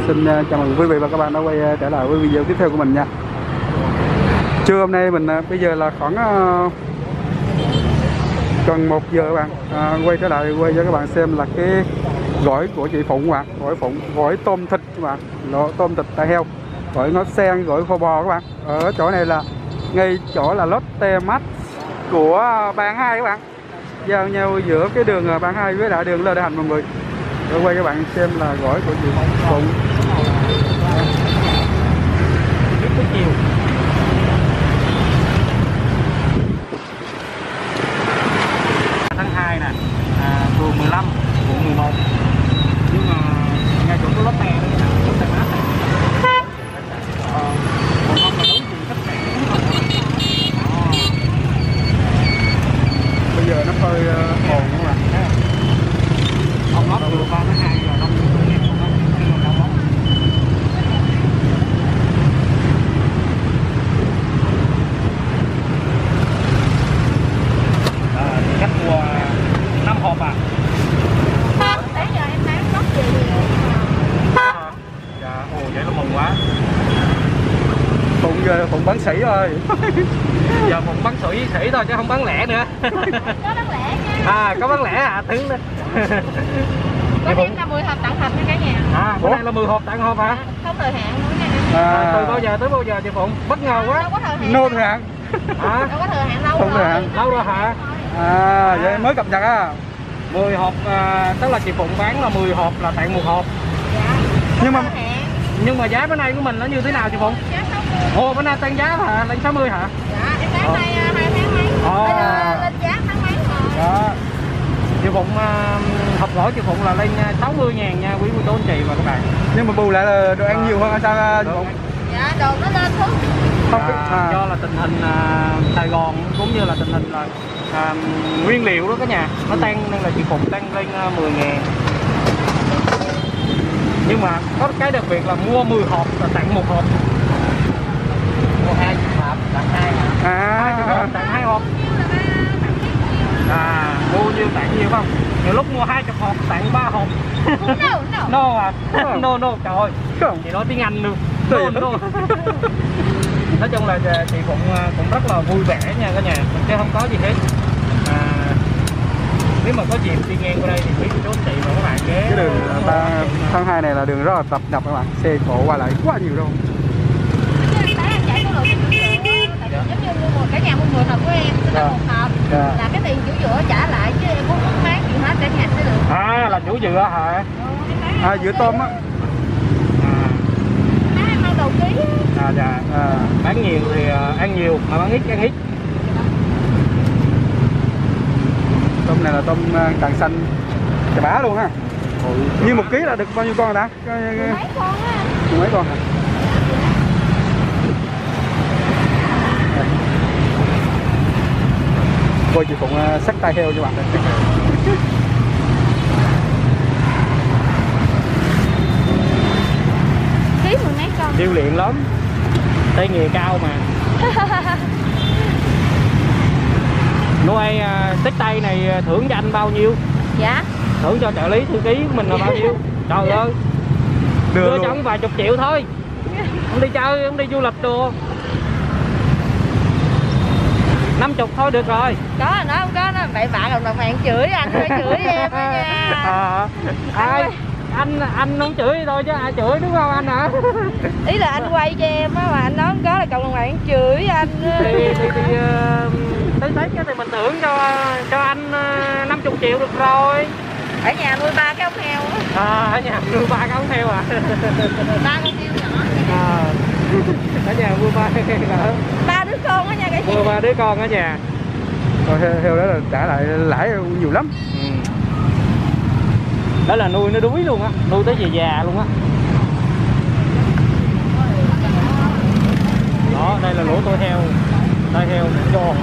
Xin chào mừng quý vị và các bạn đã quay trở lại với video tiếp theo của mình nha. Trưa hôm nay mình bây giờ là khoảng gần 1 giờ các bạn, quay trở lại quay cho các bạn xem là cái gỏi của chị Phụng các bạn, gỏi tôm thịt các bạn, tôm thịt tai heo, gỏi ngó sen, gỏi kho bò các bạn. Ở chỗ này là ngay chỗ là Lotte Mart của Ban 2 các bạn, giao nhau giữa cái đường Ban 2 với lại đường Lê Đại Hành mọi người. Để quay các bạn xem là gỏi của chị Phụng. Chiều tháng 2 nè, phường 15, quận 11. Nhưng mà ngay chỗ có Lotte đó nè, Lotte Mart này. Còn không là đúng thì khách sạn đúng không? Bây giờ nó hơi ồn các bạn. Ông lót vừa 3 tháng 2 rồi đông như em không có đông lắm. Khách mua 5 hộp à? Tới giờ em bán rất nhiều. Dạ, ồ vậy là mừng quá. Phụng giờ Phụng bán sỉ rồi. Giờ Phụng bán sỉ thôi chứ không bán lẻ nữa. Có bán lẻ nha. Có bán lẻ à, tướng đó. Có điểm là 10 hộp tặng hộp nha cả nhà. Bữa nay là 10 hộp tặng hộp hả? Không thời hạn nữa nha. Từ bao giờ tới bao giờ chị Phụng? Bất ngờ quá. Đâu có thời hạn. Nô thời hạn. Đâu có thời hạn lâu Không rồi. thời hạn. Lâu rồi hả? Vậy mới cập nhật á. 10 hộp, tức là chị Phụng bán là 10 hộp là tặng 1 hộp. Dạ. Nhưng mà giá bữa nay của mình nó như thế nào chị Phụng? Giá 60. Ồ, bữa nay tăng giá hả? Lên 60 hả? Dạ, em bán nay 2 tháng mấy. Lên giá tháng mấy rồi. Đó. Chị Phụng, hộp gỏi chị Phụng là lên 60.000 nha quý cô anh chị và các bạn. Nhưng mà bù lại là đồ ăn nhiều hơn hay sao chị Phụng? Dạ, đồ nó lên thuốc. Do là tình hình Sài Gòn cũng như là tình hình là nguyên liệu đó cả nhà nó tăng nên là chị Phụng tăng lên 10.000. Nhưng mà có cái đặc biệt là mua 10 hộp là tặng 1 hộp. Mua 20 hộp tặng 2 hộp. Tặng 2 hộp. Mua nhiêu tặng nhiều không? Nhiều lúc mua 20 hộp tặng 3 hộp. No à? No, trời ơi. Chị nói tiếng Anh luôn. No. Nói chung là chị cũng rất là vui vẻ nha cả nhà, chứ không có gì hết. Nếu mà có dịp đi ngang qua đây thì quý cô chị và các bạn ghé. Cái đường tháng 2 này là đường rất là tập nập các bạn, xe cộ qua lại quá nhiều đâu. Giống như mua cả nhà mua 10 hộp của em, tức là 1 hộp là cái tiền chủ dựa trả lại chứ em cũng không bán gì hết cả nhà sẽ được. Là chủ dựa hả? Dựa tôm á. Em ăn đầu ký. Dạ. Bán nhiều thì ăn nhiều, mà bán ít ăn ít. Tôm này là tôm càng xanh chà bá luôn ha. Như 1 ký là được bao nhiêu con rồi đã? Mấy con á. Mấy con hả? Coi chị Phụng xách tai heo cho bạn. Ký 10 mấy con. Điêu luyện lắm, tay nghề cao mà. Nuôi xách tay này thưởng cho anh bao nhiêu? Dạ. Thưởng cho trợ lý thư ký của mình là bao nhiêu? Trời ơi, đưa cho ông vài chục triệu thôi. Ông đi chơi, ông đi du lịch đồ 50 thôi được rồi. Có nó không có, nó bậy bạ rồi mà bạn chửi anh phải chửi em đó nha. Anh không chửi thôi chứ ai chửi đúng không anh hả? Ý là anh quay cho em á, mà anh nói không có là cộng đồng bạn chửi anh. Tới Tết thì mình thưởng cho anh 50 triệu được rồi. Ở nhà nuôi 3 cái ống heo á. Ở nhà nuôi 3 cái ống heo à? 3 con heo nhỏ. Ở nhà nuôi 3 cái heo. 3 đứa con á nha cả nhà. Nuôi 3 đứa con ở nhà. Rồi heo đó là trả lại lãi nhiều lắm. Đó là nuôi nó đuối luôn á, nuôi tới về già luôn á. Đó, đây là lỗ tai heo giòn.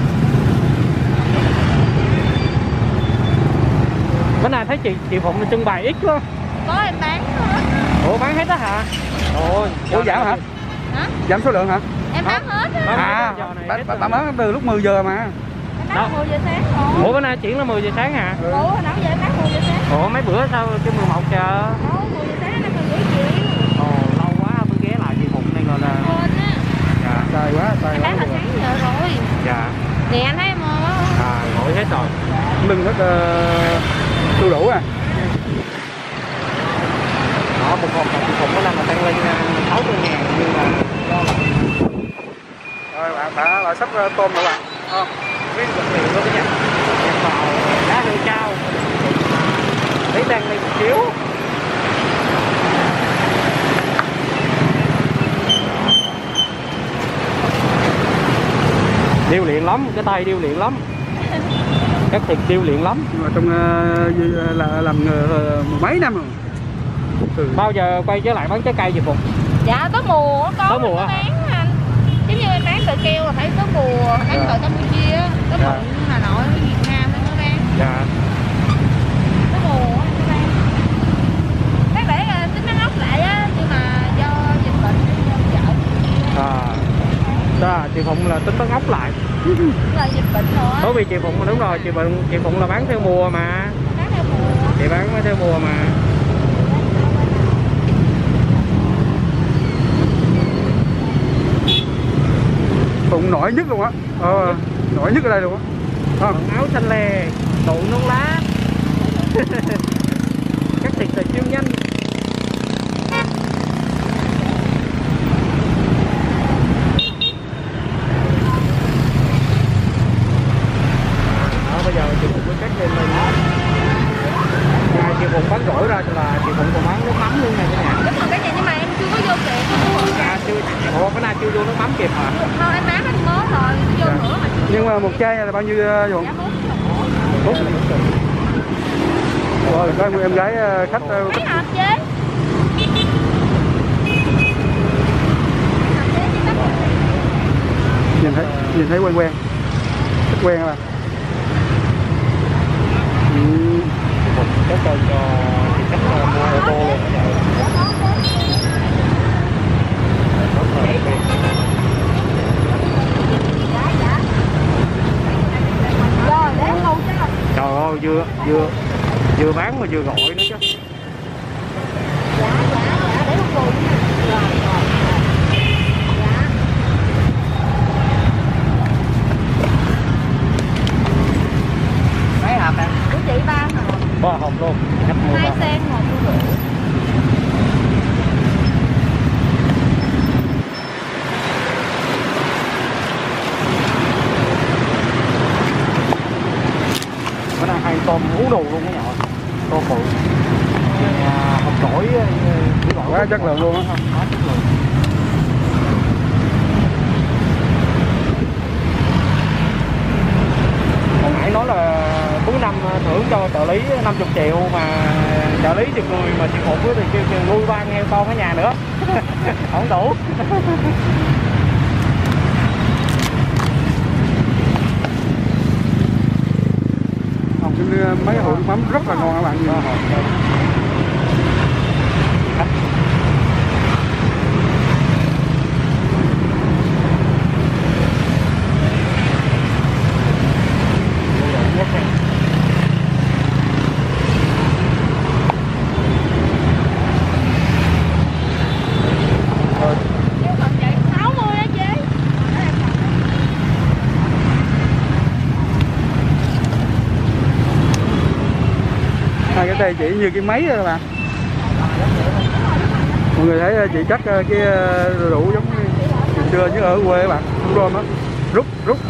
Bữa nay thấy chị Phụng trưng bày ít quá. Có em bán hết. Ủa bán hết đó hả? Ủa giảm hả? Hả? Giảm số lượng hả? Em bán hết á. Bà bán từ lúc 10 giờ mà. Em bán 10 giờ sáng rồi. Ủa bữa nay chuyển là 10 giờ sáng hả? Ủa hồi nãy giờ em bán 10 giờ sáng. Ủa mấy bữa sao chứ 11 giờ? Ủa 10 giờ sáng 5 giờ rưỡi chiều. là Quên á. dạ. Tài quá Bán là sáng giờ rồi. Dạ. Nè anh thấy em không? Gọi hết rồi. lưng rất đu đủ à. Đó, một hộp chị Phụng có năm là tăng lên 60.000 nhưng mà do là Rồi bạn đã sắp tôm rồi bạn. Không. cái vật liệu đó nha. Nhập vào giá hơi cao. Lấy đang lên một chiếu. Điêu luyện lắm, cái tay điêu luyện lắm. Các thịt điêu luyện lắm. Nhưng mà trong là làm nghề mười mấy năm rồi. Bao giờ quay trở lại bán trái cây chị Phụng? Dạ tới mùa có. Tới mùa nó bán anh. Giống như em bán sợi keo là phải tới mùa, bán sợi Campuchia, tới Dạ. mùa Hà Nội, Việt Nam nó mới bán. Dạ. Tới mùa nó mới bán. Đáng lẽ là tính nó ngóc lại á, nhưng mà do dịch bệnh do chợ. Đó, chị Phụng là tính nó ngóc lại. Là dịch bệnh rồi. Bởi vì chị Phụng đúng rồi, chị Phụng là bán theo mùa mà. Bán theo mùa. Chị bán theo mùa mà. Phụng nổi nhất luôn á. Nổi nhất ở đây luôn á. Quần áo xanh lè, tụ nón lá. Các thịt là siêu nhanh. Đó, bây giờ chị Phụng mới cắt lên lên. Chị Phụng bán gỏi ra là chị Phụng còn bán nước mắm luôn nè cả nhà. Đúng rồi cái gì nhưng mà em chưa có vô kịp. Chưa, cái nào chưa vô nước mắm kịp hả? Thôi em bán anh mới rồi, vô nữa mà. Nhưng mà một chai này là bao nhiêu Dũng? Dạ 4 Rồi có em gái khách mấy hộp chế. nhìn thấy quen quen. Rất quen các bạn. Chắc cho thì chắc mua ô tô luôn Rồi để em ngủ chứ. trời ơi, vừa bán mà vừa gọi nữa chứ. Dạ để không buồn nha. Rồi. Dạ. Mấy hộp nè? Của chị 3 hộp. 3 hộp luôn. Khách mua 2 sen 1 rưỡi. Bữa nay hai tôm hú đồ luôn cái nhỏ. Tôm bự. Hộp gỏi Quá chất lượng luôn á. Quá chất lượng. Hồi nãy nói là cuối năm thưởng cho trợ lý 50 triệu mà trợ lý chừng người mà chị Phụng thì kêu chừng nuôi 3 heo con ở nhà nữa. Không đủ. Mấy hộp mắm rất là ngon các bạn. Cái tay chỉ như cái máy đó các bạn. Mọi người thấy chị cắt cái rượu giống như xưa như ở quê các bạn, không rôm á, rút.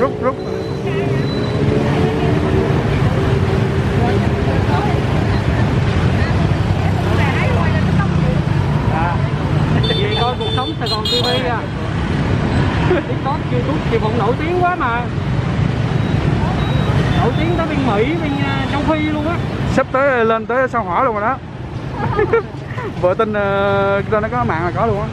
Vì coi cuộc sống Sài Gòn TV à. TikTok, YouTube chị Phụng nổi tiếng quá mà. Nổi tiếng tới bên Mỹ, bên châu Phi luôn á. Sắp tới lên tới sao hỏa luôn rồi đó. Vợ tin nó có mạng là có luôn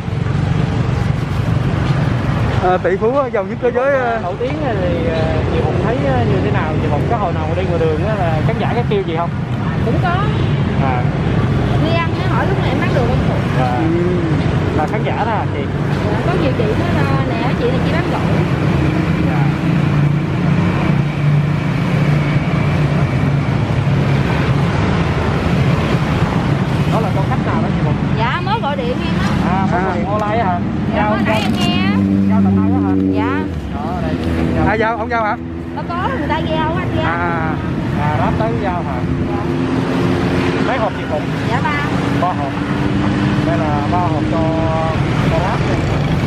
á. Tỷ phú giàu nhất thế giới. Nổi tiếng thì chị Phụng thấy như thế nào? Chị Phụng có hồi nào đi ngoài đường á là khán giả có kêu gì không? Cũng có. Đi ăn nó hỏi lúc này em bán được không phụ. Là khán giả đó hả chị? Dạ, có nhiều chị nó nè, chị này chị bán gỏi. Đó là con khách nào đó chị Phụng? Dạ mới gọi điện em á. Mới gọi điện online hả? Dạ mới nãy người ta giao anh ra. Ráp tới giao hả? Mấy hộp chị Phụng? Dạ 3 hộp. Đây là 3 hộp cho ráp này.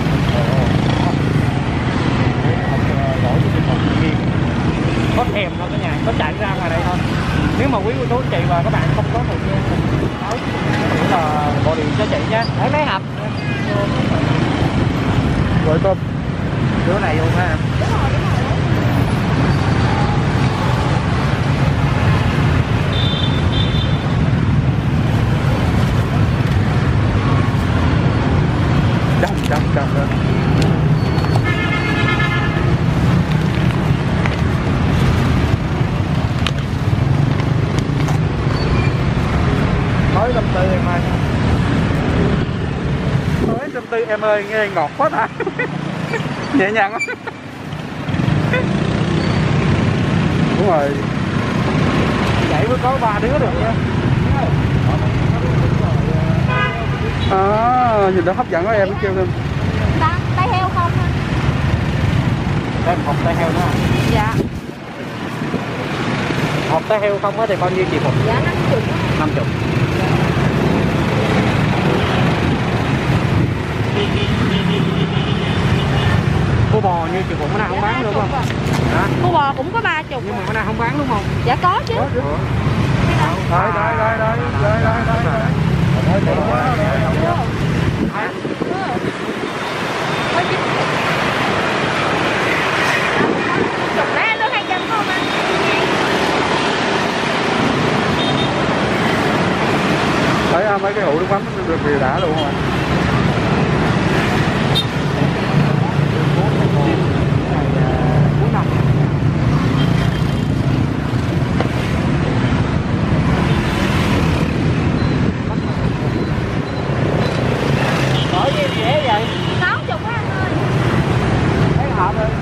Gỏi cho chị Phụng nghiền. Có thèm thôi cả nhà, có chạy ra ngoài đây thôi. Nếu mà quý cô chú chị và các bạn không có thời gian tới thì là gọi điện cho chị nha. Lấy mấy hộp. Gỏi tôm. Đứa này luôn ha. Đúng rồi. Chồng lên. Nói tâm tư em ơi. Nói tâm tư em ơi, nghe ngọt quá ta. Nhẹ nhàng quá. Đúng rồi. Vậy mới có 3 đứa được nha. Nhìn nó hấp dẫn quá em mới kêu thêm. Tay heo không anh? Đây hộp tay heo nữa à? Dạ. Hộp tay heo không á thì bao nhiêu chị Phụng? Dạ 50. 50. Cô bò như chị Phụng bữa nay không bán đúng không? Hả? Cô bò cũng có 30. Nhưng mà bữa nay không bán đúng không? Dạ có chứ. Đây. Chục đấy anh lương 200 không anh? Thấy mấy cái hũ nước mắm được thì đã luôn không ạ? Hỏi gì dễ vậy? 60 á anh ơi. Thấy hộp rồi.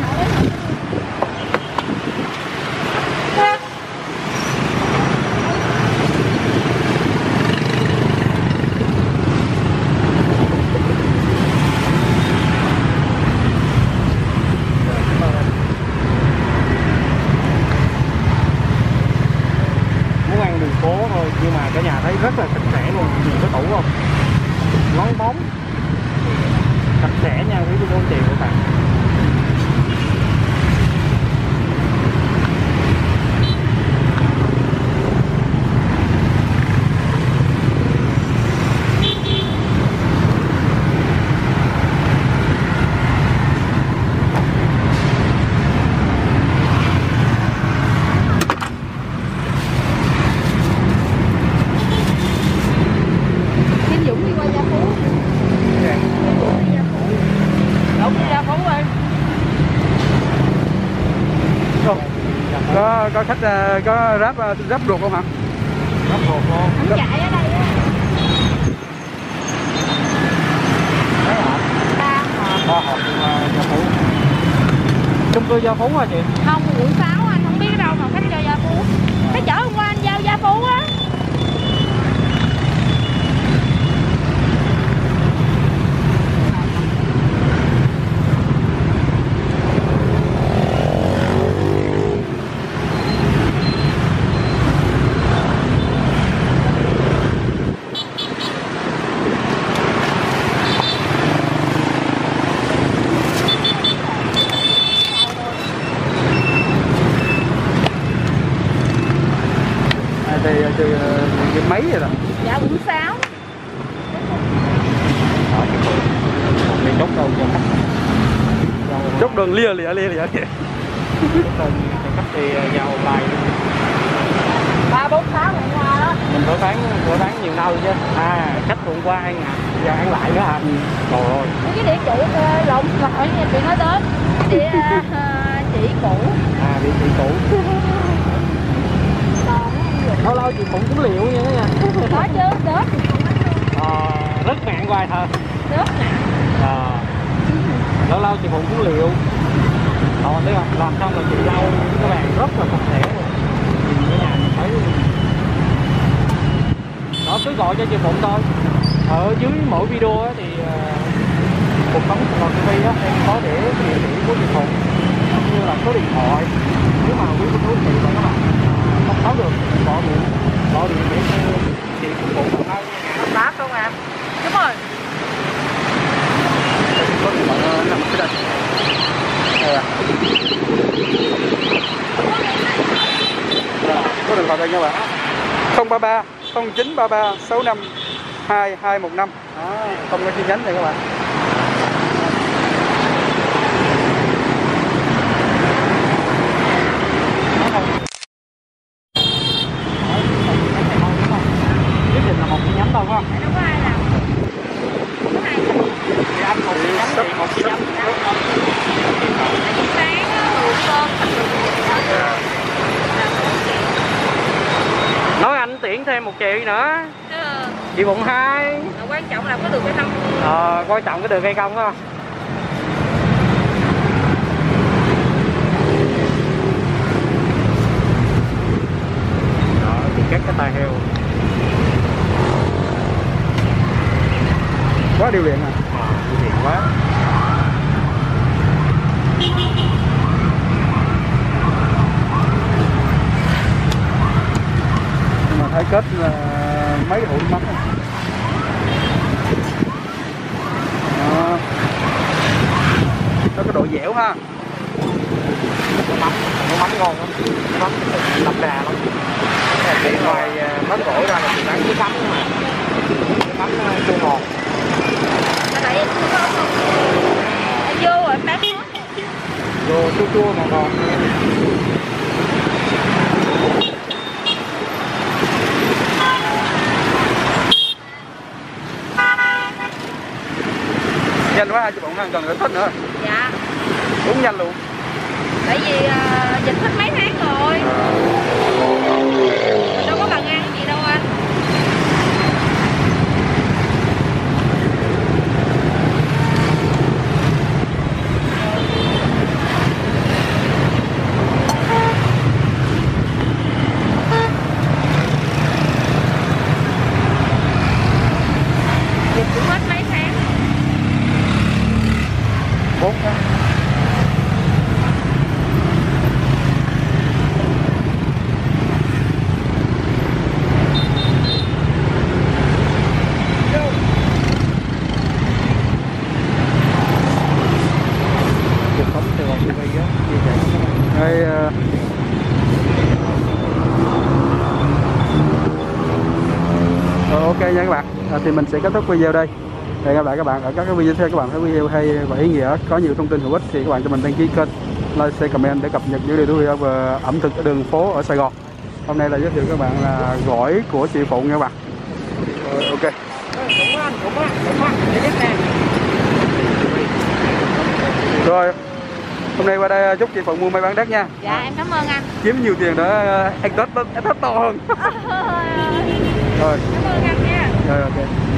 Muốn ăn đường phố thôi nhưng mà cả nhà thấy rất là sạch sẽ luôn, nhìn cái tủ không? Ngón bóng sạch sẽ nha quý cô chú anh chị các bạn. Kim Dũng đi qua Gia Phú. Đúng đi Gia Phú em. Có khách có ráp ruột không hả? Rất hột luôn. Anh chạy ở đây á. Thấy hả? 3 hộp Gia Phú. Chung cư Gia Phú hả chị? Không, quận 6 anh không biết đâu mà khách cho Gia Phú. Cái chở hôm qua anh giao Gia Phú á. Thì mấy vậy đó? Dạ quận 6. Thì chốt đâu cho khách. Chốt đơn lia Chốt đơn cho khách thì giao online. 346 ngày qua đó. Mình bữa bán nhiều nơi chứ. Khách hôm qua ăn giờ ăn lại nữa hả? Trời ơi. Cái đĩa cũ lộn gọi nha chị nói tới. Cái đĩa chỉ cũ. Địa chỉ cũ. Lâu lâu chị cũng liệu nha cả nhà. Có chứ, đớt. Rất nặng hoài thôi. Đớt nặng. Lâu lâu chị Phụng cũng liệu. Thấy không? Làm xong rồi chị lau các bạn rất là sạch sẽ luôn. Nhìn cả nhà mình thấy luôn. Đó, cứ gọi cho chị Phụng thôi. Ở dưới mỗi video thì Cuộc Sống Sài Gòn TV em có để địa chỉ của chị Phụng cũng như là số điện thoại điện thoại đây các bạn. 033 0933 65 2215. Không có chi nhánh này các bạn. Quyết định là một chi nhánh thôi phải không? Đâu có ai làm. Thì anh một chi nhánh thì một chi nhánh. Sáng cơm Nói anh tuyển thêm một chị nữa. Chị bụng 2. Quan trọng là có được hay không. Quan trọng có được hay không không? Đó, thì cắt cái tai heo. Quá điều điện à. Điều điện quá. Nhưng mà thấy kết là mấy hũ mắm này. Đó. Nó có độ dẻo ha. Nó mắm ngon lắm. Mắm đậm đà lắm. Cái ngoài mắm gỏi ra là chỉ bán cái mắm mà. Cái mắm chua ngọt. Tại em không có em vô rồi em bán Vô chua chua ngọt ngọt. Nhanh quá, chị Bụng ăn cần thích nữa. dạ. Uống nhanh luôn. Tại vì dịch hết mấy tháng rồi. Đâu có cần ăn cái gì đâu anh. Dịch cũng hết mấy tháng. 4 tháng. Đây, ok nha các bạn. Thì mình sẽ kết thúc video đây. Hẹn gặp lại các bạn ở các video tiếp theo. Các bạn thấy video hay và ý nghĩa, có nhiều thông tin hữu ích thì các bạn cho mình đăng ký kênh, like, share, comment để cập nhật những điều thú vị về ẩm thực ở đường phố ở Sài Gòn. Hôm nay là giới thiệu các bạn là gỏi của chị Phụng nha các bạn. Ok. Rồi, hôm nay qua đây chúc chị Phụng mua may bán đắt nha. Dạ em cảm ơn anh. Kiếm nhiều tiền để ăn Tết to hơn. Rồi. Cảm ơn anh nha. Rồi ok.